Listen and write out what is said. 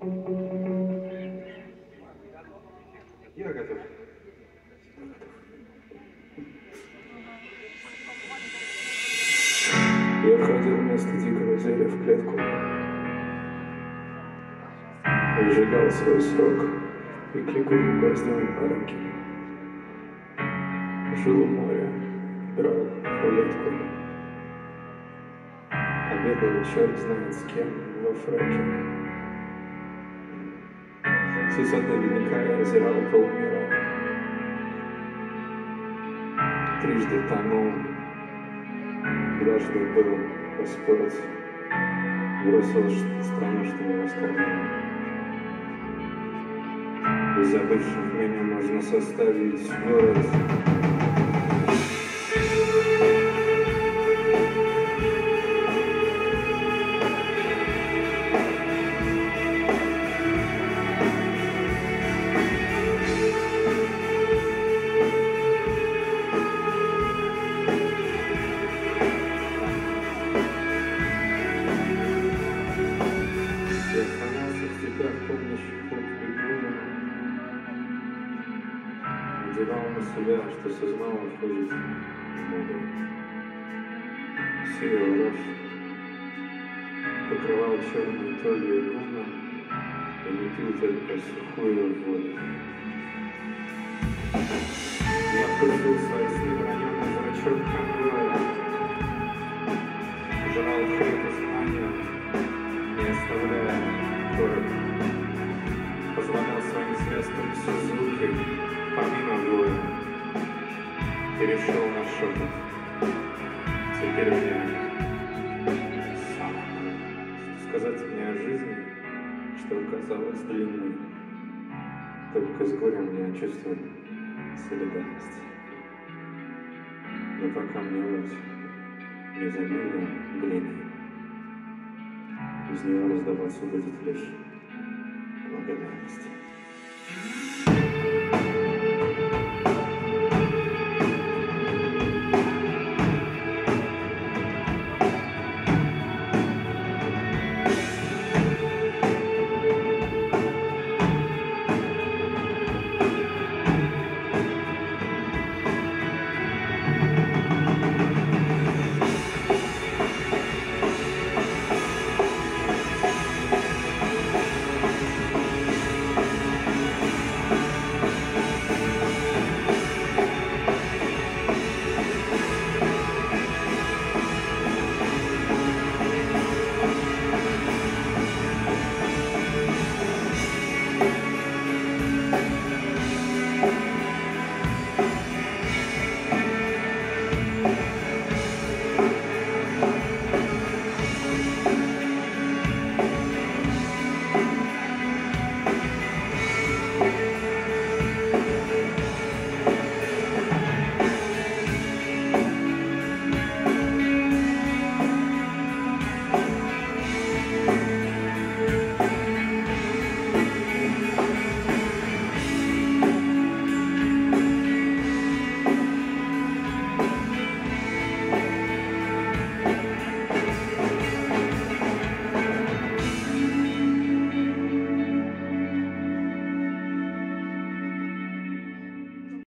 Я готов. Я входил вместо дикого зверя в клетку, выжигал свой срок и кликал гвоздями по руке. Жил у моря, играл в рулетку, обедал черт знает с кем во фраке. С высоты ледника я озирал полмира, трижды тонул, дважды был во спорте, бросил страну, что не раскормил. Из забывших меня можно составить город. Я хранился в цветах, помнишь, путь бегуна, надевал на себя, что сознало входит в моду. Сеял рожь, покрывал черной толью гуна и не пил только сухую воду. Я крутил свой снеграненный зрачок конвоя, жрал хлеб и знания, не оставляя город. Позволял своим связкам все звуки, помимо воя. Перешел на шепот. Теперь мне сказать мне о жизни, что казалось длинной. Только с горем я чувствую солидарность. Но пока мне вот не заменил глиной, из него раздаваться будет лишь благодарность.